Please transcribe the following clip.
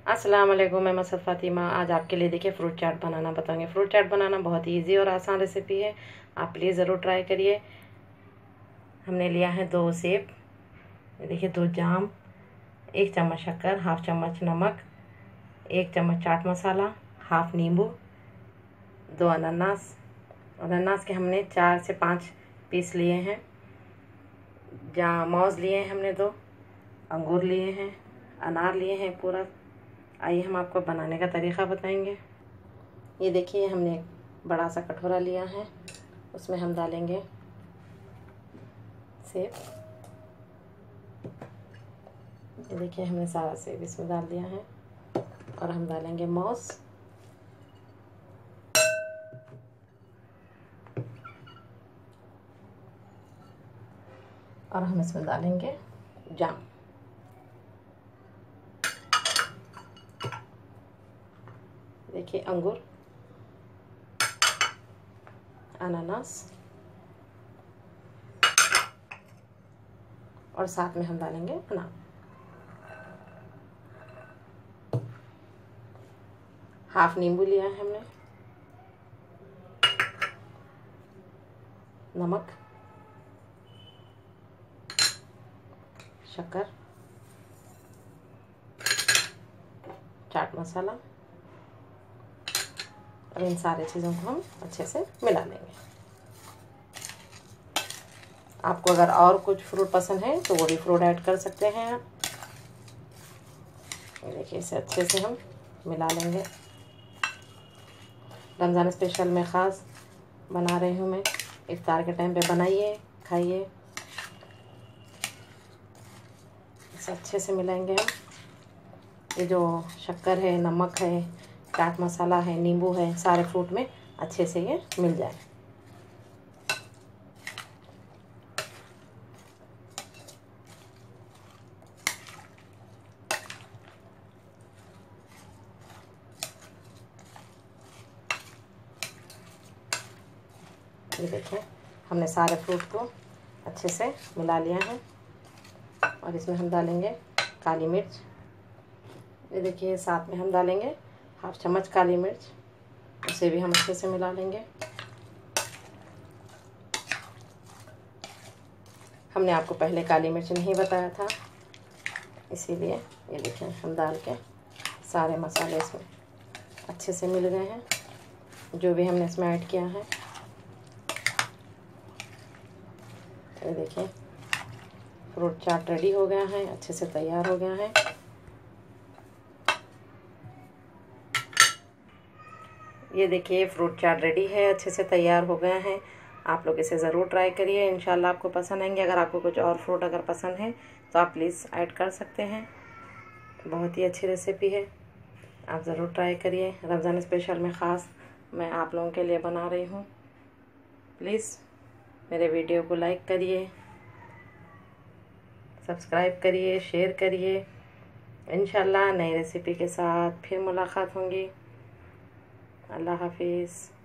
अस्सलाम वालेकुम, मैं मसद फ़ातिमा। आज आपके लिए देखिए फ्रूट चाट बनाना बताऊंगी। फ्रूट चाट बनाना बहुत ही ईजी और आसान रेसिपी है, आप प्लीज़ ज़रूर ट्राई करिए। हमने लिया है 2 सेब, देखिए 2 जाम, 1 चम्मच शक्कर, हाफ चम्मच नमक, 1 चम्मच चाट मसाला, हाफ नींबू, 2 अनानास। अनानास के हमने 4 से 5 पीस लिए हैं। मौज लिए हैं हमने 2, अंगूर लिए हैं, अनार लिए हैं पूरा। आइए हम आपको बनाने का तरीक़ा बताएंगे। ये देखिए हमने एक बड़ा सा कटोरा लिया है, उसमें हम डालेंगे सेब। ये देखिए हमने सारा सेब इसमें डाल दिया है और हम डालेंगे मौस, और हम इसमें डालेंगे जाम। देखिए अंगूर, अनानास, और साथ में हम डालेंगे अनार। हाफ नींबू लिया है हमने, नमक, शक्कर, चाट मसाला, और इन सारे चीज़ों को हम अच्छे से मिला लेंगे। आपको अगर और कुछ फ्रूट पसंद है तो वो भी फ्रूट ऐड कर सकते हैं आप। देखिए इसे अच्छे से हम मिला लेंगे। रमज़ान स्पेशल में ख़ास बना रही हूँ मैं, इफ्तार के टाइम पे बनाइए, खाइए। इसे अच्छे से मिलाएंगे हम। ये जो शक्कर है, नमक है, चाट मसाला है, नींबू है, सारे फ्रूट में अच्छे से ये मिल जाए। ये देखिए हमने सारे फ्रूट को अच्छे से मिला लिया है, और इसमें हम डालेंगे काली मिर्च। ये देखिए साथ में हम डालेंगे हाफ चम्मच काली मिर्च, उसे भी हम अच्छे से मिला लेंगे। हमने आपको पहले काली मिर्च नहीं बताया था, इसीलिए ये देखिए हम डाल के सारे मसाले इसमें अच्छे से मिल गए हैं, जो भी हमने इसमें ऐड किया है। ये देखिए फ्रूट चाट रेडी हो गया है, अच्छे से तैयार हो गया है। ये देखिए फ्रूट चाट रेडी है, अच्छे से तैयार हो गया है। आप लोग इसे ज़रूर ट्राई करिए, इंशाल्लाह आपको पसंद आएंगे। अगर आपको कुछ और फ्रूट अगर पसंद है तो आप प्लीज़ ऐड कर सकते हैं। बहुत ही अच्छी रेसिपी है, आप ज़रूर ट्राई करिए। रमज़ान स्पेशल में ख़ास मैं आप लोगों के लिए बना रही हूँ। प्लीज़ मेरे वीडियो को लाइक करिए, सब्सक्राइब करिए, शेयर करिए। इंशाल्लाह नई रेसिपी के साथ फिर मुलाकात होंगी। अल्लाह हाफिज़।